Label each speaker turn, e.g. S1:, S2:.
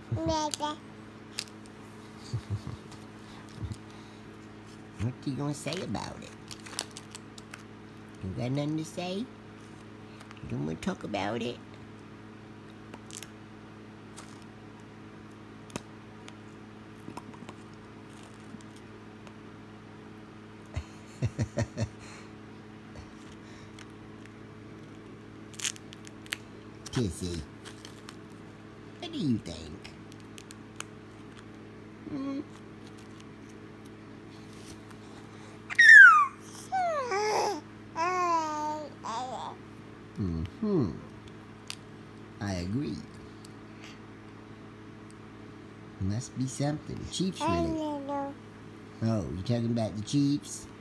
S1: What you gonna say about it? You got nothing to say? You don't wanna talk about it? Kissy, what do you think? I agree. Must be something. Chiefs really. Oh, you talking about the Chiefs?